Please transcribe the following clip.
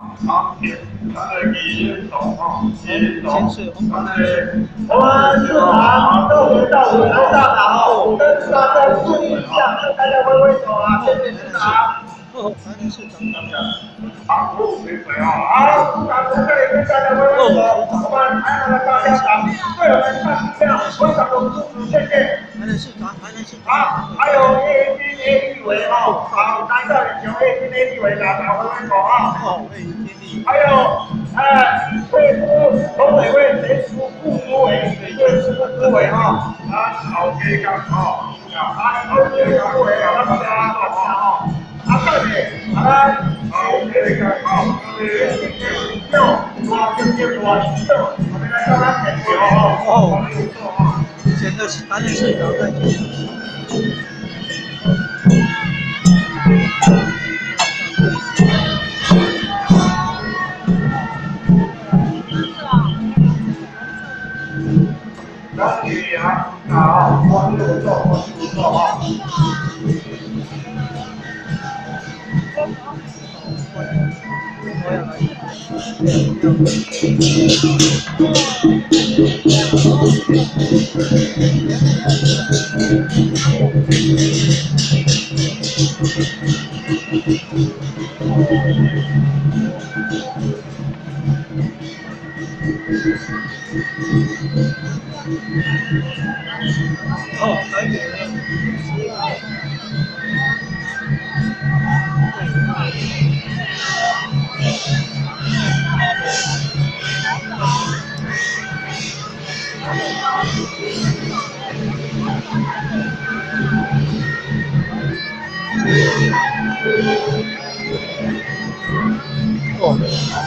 好，咱的移动哈，移动， 我们市场都回到舞台上了哈，我跟市场再注意一下，跟大家挥挥手啊，谢谢市长。 好，水水啊， 好，市长在这里跟大家挥挥手，我们台南的大家长对我们看这样非常的支持，谢谢。好，还有叶军 A 立委哈，好，台下有叶军 A 立委打挥挥手啊。还有，退出董委会谁出副主委，对是副主委哈， 好这个哈， 都是副主委啊，大家好，这里， 好这个哈， 我们来向他点球哦， 现在是担任市长在这里。 张宇阳，好，光右手，光右手啊。 哦，台北的。哦。